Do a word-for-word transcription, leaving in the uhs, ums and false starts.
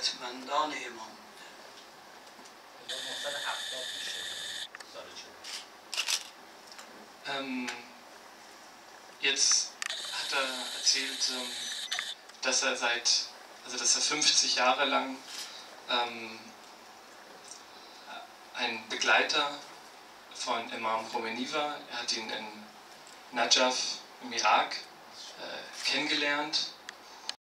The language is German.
قدرتمندان امام بوده. Ähm, jetzt hat er erzählt, ähm, dass er seit, also dass er fünfzig Jahre lang ähm, ein Begleiter von Imam Khomeini war. Er hat ihn in Najaf im Irak äh, kennengelernt